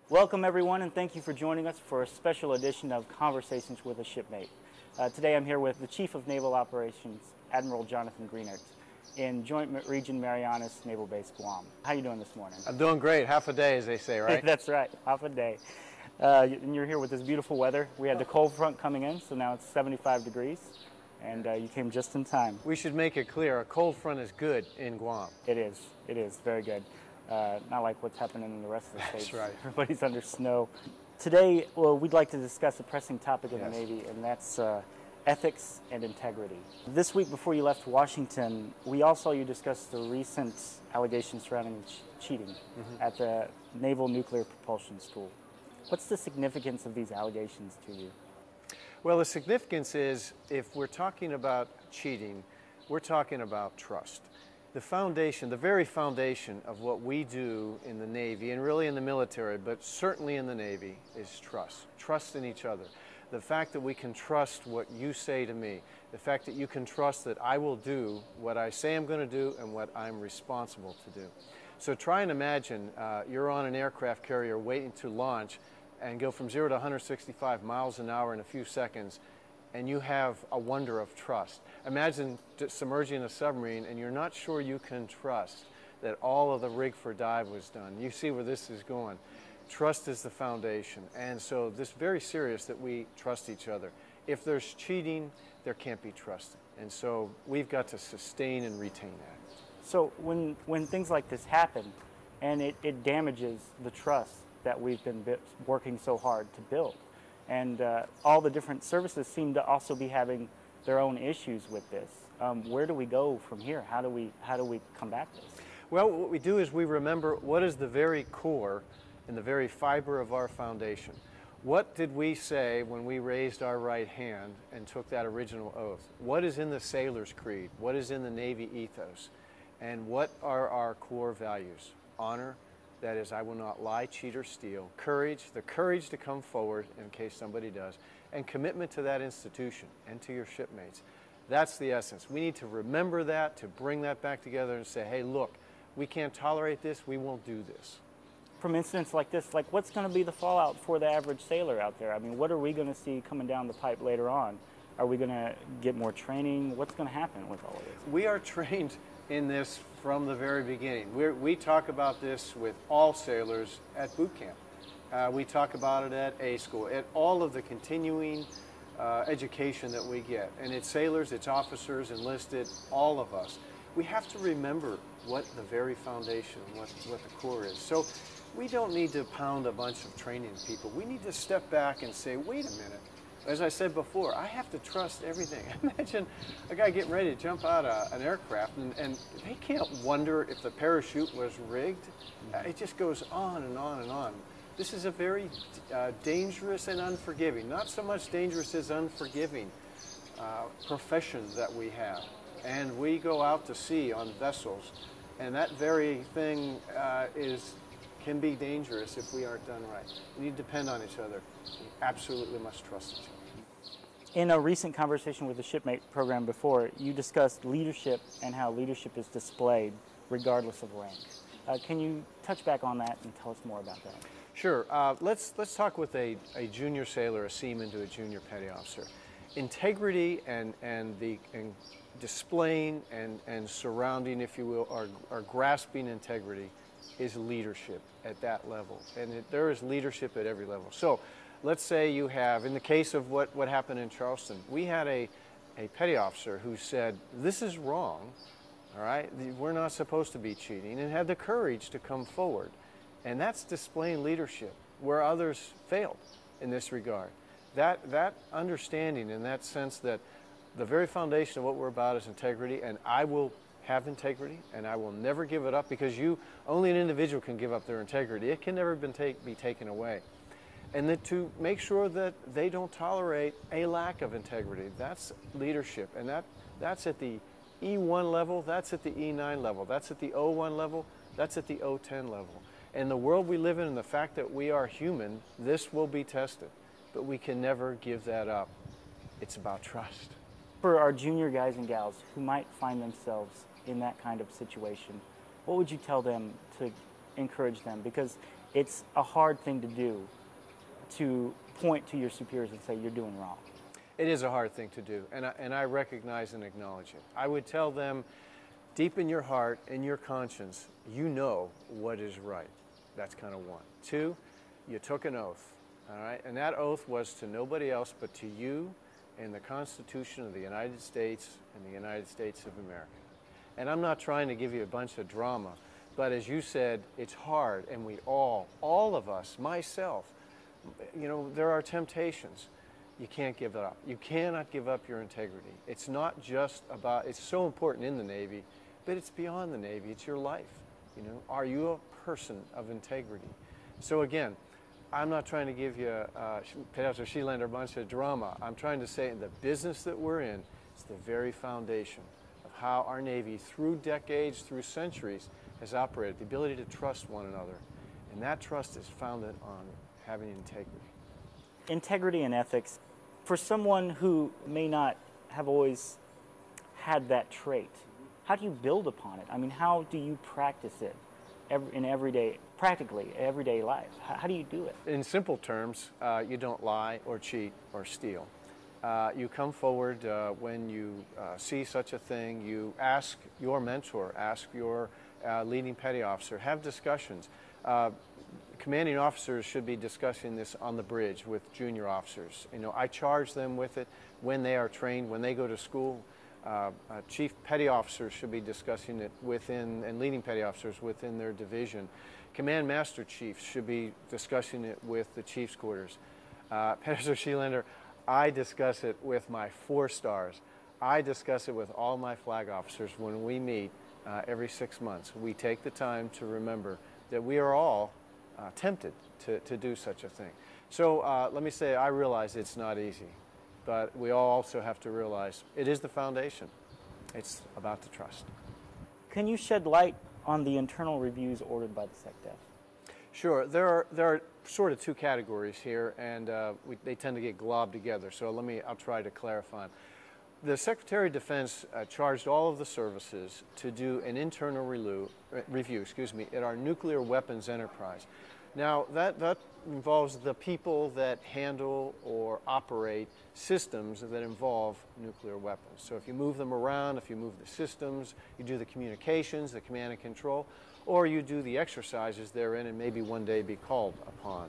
Welcome everyone, and thank you for joining us for a special edition of Conversations with a Shipmate. Today I'm here with the Chief of Naval Operations, Admiral Jonathan Greenert, in Joint Region Marianas Naval Base, Guam. How are you doing this morning? I'm doing great. Half a day, as they say, right? That's right, half a day. And you're here with this beautiful weather. We had the cold front coming in, so now it's 75 degrees, and you came just in time. We should make it clear, a cold front is good in Guam. It is very good. Not like what's happening in the rest of the states. That's right. Everybody's under snow. Today, well, we'd like to discuss a pressing topic in Yes. the Navy, and that's ethics and integrity. This week before you left Washington, we all saw you discuss the recent allegations surrounding cheating at the Naval Nuclear Propulsion School. What's the significance of these allegations to you? Well, the significance is, if we're talking about cheating, we're talking about trust. The foundation, the very foundation of what we do in the Navy, and really in the military, but certainly in the Navy, is trust. Trust in each other. The fact that we can trust what you say to me. The fact that you can trust that I will do what I say I'm going to do and what I'm responsible to do. So try and imagine you're on an aircraft carrier waiting to launch and go from 0 to 165 miles an hour in a few seconds, and you have a wonder of trust. Imagine submerging a submarine and you're not sure you can trust that all of the rig for dive was done. You see where this is going. Trust is the foundation, and so this is very serious that we trust each other. If there's cheating, there can't be trust, and so we've got to sustain and retain that. So when things like this happen, and it damages the trust that we've been working so hard to build, and all the different services seem to also be having their own issues with this. Where do we go from here? How do we combat this? Well, what we do is we remember what is the very core and the very fiber of our foundation. What did we say when we raised our right hand and took that original oath? What is in the Sailor's Creed? What is in the Navy ethos? And what are our core values? Honor, that is, I will not lie, cheat, or steal. Courage, the courage to come forward in case somebody does. And commitment to that institution and to your shipmates. That's the essence. We need to remember that, to bring that back together and say, hey, look, we can't tolerate this, we won't do this. From incidents like this, like what's going to be the fallout for the average sailor out there? I mean, what are we going to see coming down the pipe later on? Are we going to get more training? What's going to happen with all of this? We are trained in this from the very beginning. We talk about this with all sailors at boot camp. We talk about it at A school, at all of the continuing education that we get. And it's sailors, it's officers, enlisted, all of us. We have to remember what the very foundation, what the core is. So we don't need to pound a bunch of training people. We need to step back and say, wait a minute. As I said before, I have to trust everything. Imagine a guy getting ready to jump out of an aircraft and they can't wonder if the parachute was rigged. It just goes on and on and on. This is a very dangerous and unforgiving, not so much dangerous as unforgiving profession that we have. And we go out to sea on vessels, and that very thing can be dangerous if we aren't done right. We need to depend on each other. We absolutely must trust each other. In a recent conversation with the Shipmate program before, you discussed leadership and how leadership is displayed regardless of rank. Can you touch back on that and tell us more about that? Sure. Let's talk with a junior sailor, a seaman to a junior petty officer. Integrity and displaying and surrounding, if you will, or grasping integrity is leadership at that level. And there is leadership at every level. So let's say you have, in the case of what happened in Charleston, we had a petty officer who said, this is wrong, all right? We're not supposed to be cheating, and had the courage to come forward. And that's displaying leadership where others failed in this regard. That understanding and that sense that the very foundation of what we're about is integrity, and I will have integrity, and I will never give it up, because only an individual can give up their integrity. It can never be taken away. And that to make sure that they don't tolerate a lack of integrity. That's leadership, and that's at the E1 level, that's at the E9 level, that's at the O1 level, that's at the O10 level. And the world we live in and the fact that we are human, this will be tested, but we can never give that up. It's about trust. For our junior guys and gals who might find themselves in that kind of situation, what would you tell them to encourage them? Because it's a hard thing to do, to point to your superiors and say you're doing wrong. It is a hard thing to do, and I recognize and acknowledge it. I would tell them, deep in your heart, in your conscience, you know what is right. That's kind of one. Two, you took an oath, all right? And that oath was to nobody else but to you and the Constitution of the United States and the United States of America. And I'm not trying to give you a bunch of drama, but as you said, it's hard, and we all of us, myself, you know, there are temptations. You can't give it up. You cannot give up your integrity. It's not just about, it's so important in the Navy, but it's beyond the Navy. It's your life. You know, are you a person of integrity? So again, I'm not trying to give you, Pastor Shelander, a bunch of drama. I'm trying to say in the business that we're in, it's the very foundation of how our Navy, through decades, through centuries, has operated, the ability to trust one another. And that trust is founded on having integrity. Integrity and ethics, for someone who may not have always had that trait, how do you build upon it? I mean, how do you practice it in practically everyday life? How do you do it? In simple terms, you don't lie or cheat or steal. You come forward when you see such a thing. You ask your mentor, ask your leading petty officer, have discussions. Commanding officers should be discussing this on the bridge with junior officers. You know, I charge them with it when they are trained, when they go to school. Chief petty officers should be discussing it within, and leading petty officers within their division. Command master chiefs should be discussing it with the chief's quarters. Pastor Shelander, I discuss it with my 4 stars. I discuss it with all my flag officers when we meet every 6 months. We take the time to remember that we are all tempted to do such a thing. So let me say, I realize it's not easy, but we all also have to realize it is the foundation. It's about the trust. Can you shed light on the internal reviews ordered by the SecDef? Sure. There are sort of 2 categories here, and they tend to get globbed together. So I'll try to clarify them. The Secretary of Defense charged all of the services to do an internal review at our nuclear weapons enterprise. Now, that involves the people that handle or operate systems that involve nuclear weapons. So if you move them around, if you move the systems, you do the communications, the command and control, or you do the exercises therein and maybe one day be called upon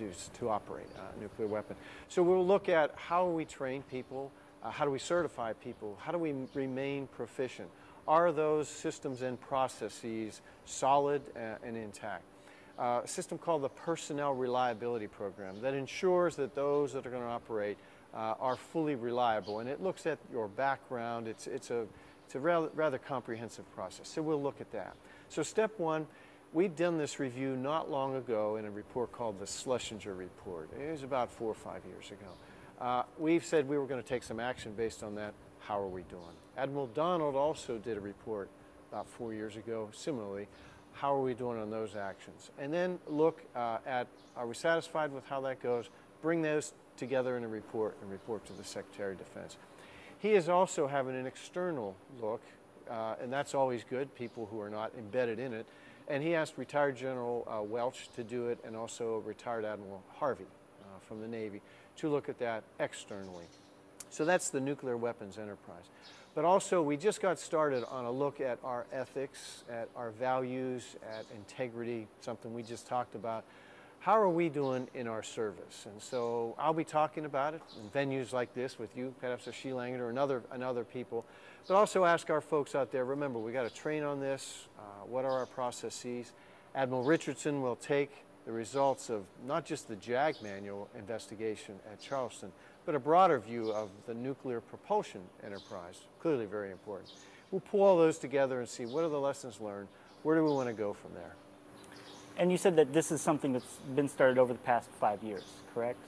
to operate a nuclear weapon. So we'll look at how we train people, how do we certify people, how do we remain proficient? Are those systems and processes solid and intact? A system called the Personnel Reliability Program that ensures that those that are going to operate are fully reliable, and it looks at your background. It's a rather comprehensive process, so we'll look at that. So step 1, we've done this review not long ago in a report called the Schlesinger Report. It was about 4 or 5 years ago. We've said we were going to take some action based on that. How are we doing? Admiral Donald also did a report about 4 years ago, similarly. How are we doing on those actions? And then look at, are we satisfied with how that goes? Bring those together in a report and report to the Secretary of Defense. He is also having an external look, and that's always good, people who are not embedded in it. And he asked retired General Welch to do it, and also retired Admiral Harvey from the Navy to look at that externally. So that's the nuclear weapons enterprise. But also, we just got started on a look at our ethics, at our values, at integrity, something we just talked about. How are we doing in our service? And so I'll be talking about it in venues like this with you, Pastor Shelander, and other people. But also ask our folks out there, remember, we got to train on this. What are our processes? Admiral Richardson will take the results of not just the JAG manual investigation at Charleston, but a broader view of the nuclear propulsion enterprise, clearly very important. We'll pull all those together and see what are the lessons learned, where do we want to go from there. And you said that this is something that's been started over the past 5 years, correct?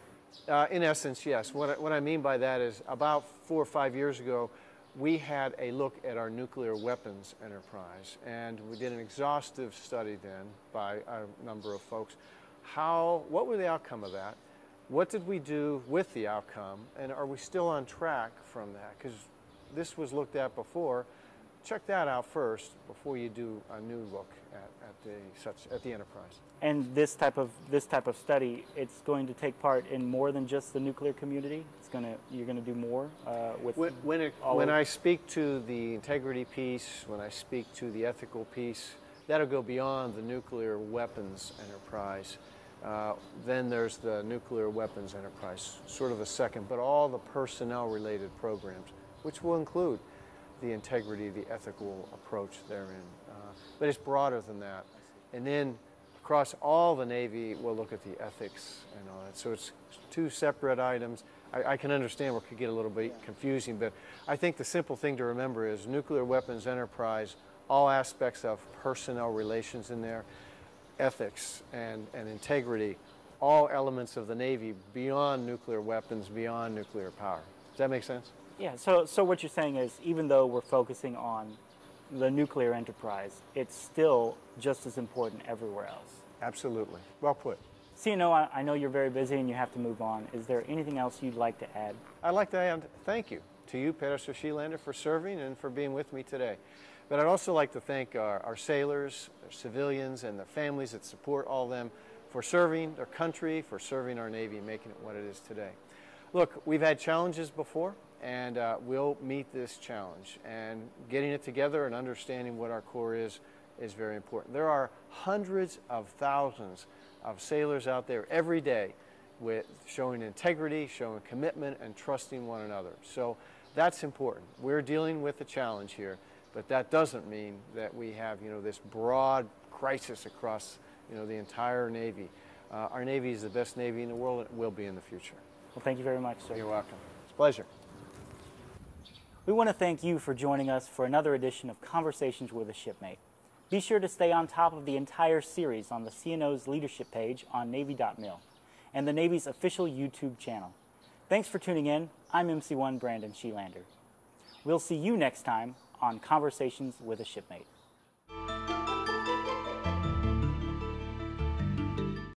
In essence, yes. What I mean by that is about 4 or 5 years ago, we had a look at our nuclear weapons enterprise, and we did an exhaustive study then by a number of folks. What were the outcome of that? What did we do with the outcome, and are we still on track from that? Because this was looked at before. Check that out first before you do a new look at at the Enterprise. And this type of study, it's going to take part in more than just the nuclear community. You're going to do more with when I speak to the integrity piece, when I speak to the ethical piece, that'll go beyond the nuclear weapons enterprise. Then there's the nuclear weapons enterprise, sort of a second, but all the personnel-related programs, which will include the integrity, the ethical approach therein. But it's broader than that. And then across all the Navy, we'll look at the ethics and all that. So it's two separate items. I can understand where it could get a little bit confusing, but I think the simple thing to remember is nuclear weapons enterprise, all aspects of personnel relations in there, ethics and integrity, all elements of the Navy beyond nuclear weapons, beyond nuclear power. Does that make sense? Yeah, so what you're saying is, even though we're focusing on the nuclear enterprise, it's still just as important everywhere else. Absolutely. Well put. So, I know you're very busy and you have to move on. Is there anything else you'd like to add? I'd like to add thank you to you, Pastor Shelander, for serving and for being with me today. But I'd also like to thank our sailors, our civilians, and the families that support all of them for serving their country, for serving our Navy, and making it what it is today. Look, we've had challenges before, and we'll meet this challenge. And getting it together and understanding what our core is very important. There are hundreds of thousands of sailors out there every day with showing integrity, showing commitment, and trusting one another. So that's important. We're dealing with a challenge here, but that doesn't mean that we have, this broad crisis across, the entire Navy. Our Navy is the best Navy in the world, and it will be in the future. Well, thank you very much, sir. You're welcome. It's a pleasure. We want to thank you for joining us for another edition of Conversations with a Shipmate. Be sure to stay on top of the entire series on the CNO's leadership page on Navy.mil and the Navy's official YouTube channel. Thanks for tuning in. I'm MC1 Brandon Shelander. We'll see you next time on Conversations with a Shipmate.